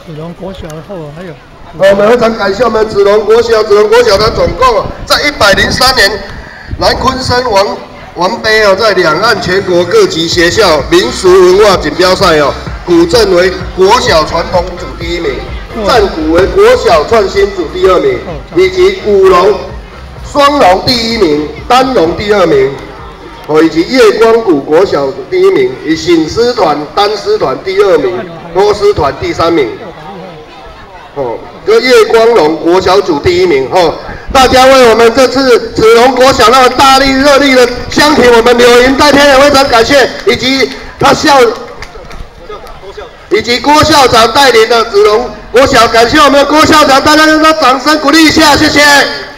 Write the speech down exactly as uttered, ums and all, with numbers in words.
子龙国小后还有。 我们非常感谢我们子龙国小，子龙国小它总共在一百零三年南昆生王王杯哦，在两岸全国各级学校民俗文化锦标赛哦，古镇为国小传统组第一名，战鼓为国小创新组第二名，以及舞龙双龙第一名，单龙第二名。 哦，以及夜光谷国小第一名，以醒狮团、单狮团第二名，多狮团第三名。哦，这夜光龙国小组第一名。哦，大家为我们这次子龙国小那么大力热力的相挺，我们柳营代天也非常感谢，以及他校，以及郭校长带领的子龙国小，感谢我们郭校长，大家用他掌声鼓励一下，谢谢。